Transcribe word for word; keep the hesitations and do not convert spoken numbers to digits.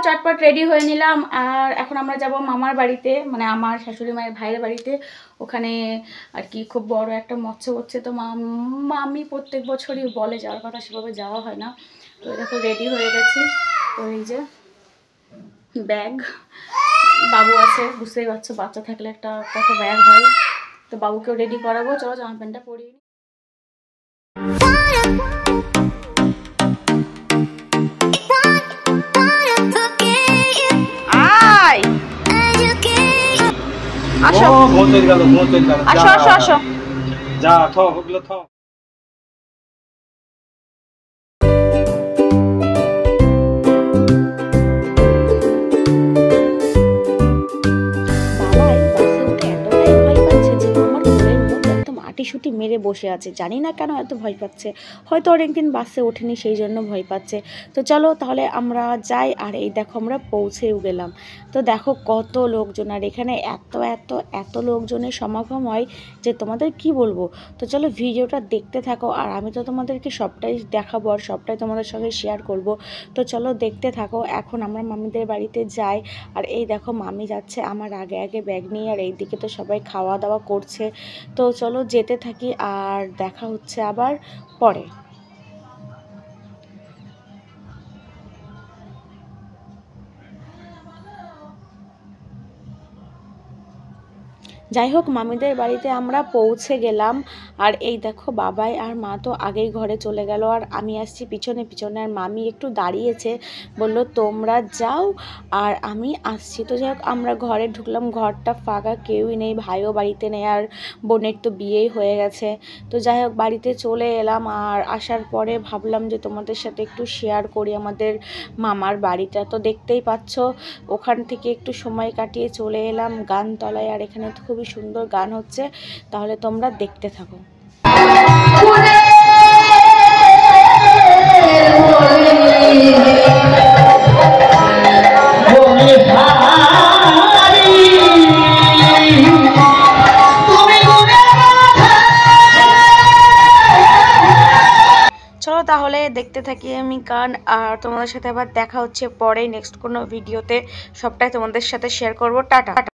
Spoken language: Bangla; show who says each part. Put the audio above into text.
Speaker 1: চটপট রেডি হয়ে নিলাম আর এখন আমরা যাব মামার বাড়িতে, মানে আমার শাশুড়ি মায়ের ভাইয়ের বাড়িতে। ওখানে আর কি খুব বড় একটা মৎস্য হচ্ছে, তো মামি প্রত্যেক বছরই বলে যাওয়ার কথা, সেভাবে যাওয়া হয় না। তো দেখো রেডি হয়ে গেছি। তো এই যে ব্যাগ, বাবু আছে, বুঝতেই পারছো বাচ্চা থাকলে একটা কত ব্যাগ হয়। তো বাবুকেও রেডি করাবো, চলো জামা প্যান্টটা পরিয়ে নিই। আসো আসো আসো আসো
Speaker 2: যা থো ওগুলো থো।
Speaker 1: শুটি মেরে বসে আছে, জানি না কেন এত ভয় পাচ্ছে, হয়তো অনেকদিন বাসে ওঠেনি সেই জন্য ভয় পাচ্ছে। তো চলো তাহলে আমরা যাই। আর এই দেখো আমরা পৌঁছেও গেলাম। তো দেখো কত লোকজন, আর এখানে এত এত এত লোকজনের সমাগম হয় যে তোমাদের কি বলবো। তো চলো ভিডিওটা দেখতে থাকো, আর আমি তো তোমাদেরকে সবটাই দেখাবো আর সবটাই তোমাদের সঙ্গে শেয়ার করব। তো চলো দেখতে থাকো। এখন আমরা মামিদের বাড়িতে যাই, আর এই দেখো মামি যাচ্ছে আমার আগে আগে ব্যাগ নিয়ে, আর এইদিকে তো সবাই খাওয়া দাওয়া করছে। তো চলো যেতে থাকি আর দেখা হচ্ছে আবার পরে। যাই হোক মামিদের বাড়িতে আমরা পৌঁছে গেলাম, আর এই দেখো বাবাই আর মা তো আগেই ঘরে চলে গেল, আর আমি আসছি পিছনে পিছনে। আর মামি একটু দাঁড়িয়েছে, বললো তোমরা যাও আর আমি আসছি। তো যাই হোক আমরা ঘরে ঢুকলাম, ঘরটা ফাঁকা, কেউই নেই, ভাইও বাড়িতে নেই, আর বোনের তো বিয়েই হয়ে গেছে। তো যাই হোক বাড়িতে চলে এলাম, আর আসার পরে ভাবলাম যে তোমাদের সাথে একটু শেয়ার করি আমাদের মামার বাড়িটা। তো দেখতেই পাচ্ছ ওখান থেকে একটু সময় কাটিয়ে চলে এলাম গানতলায়, আর এখানে খুব সুন্দর গান হচ্ছে, তাহলে তোমরা দেখতে থাকো। চলো তাহলে দেখতে থাকি আমি গান, আর তোমাদের সাথে আবার দেখা হচ্ছে পরে নেক্সট কোনো ভিডিওতে, সবটাই তোমাদের সাথে শেয়ার করবো। টাটা।